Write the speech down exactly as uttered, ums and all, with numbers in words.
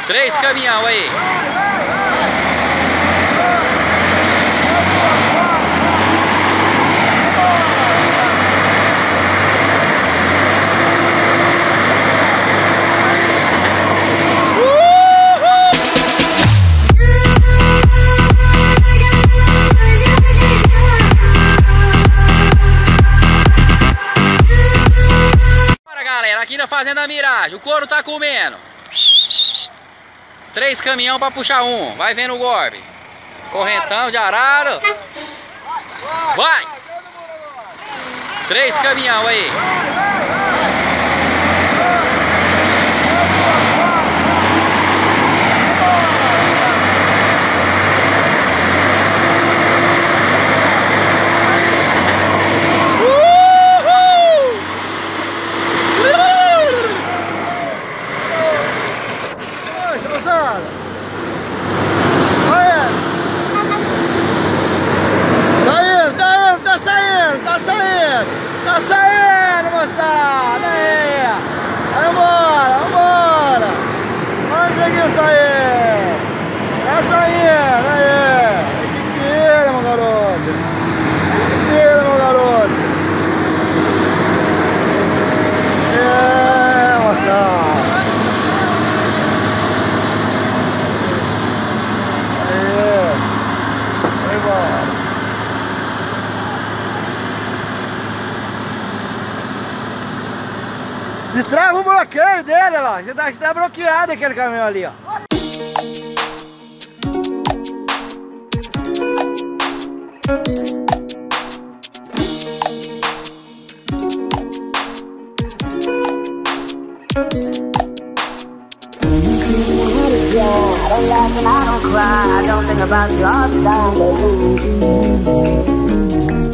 Três caminhão aí. Aqui na Fazenda Mirage, o couro tá comendo. Três caminhão pra puxar um. Vai vendo o golpe. Correntão de arado. Vai! Três caminhão aí. Tá saindo, moçada! Aí! Vai embora, vambora! Vamos conseguir sair! Tá saindo, aí! Que tira, meu garoto! Que tira, meu garoto! É, moçada! Aí! Vai embora! Destrava o bloqueio dele, ó. Já tá, já tá bloqueado aquele caminhão ali, ó. I don't think about you all the time.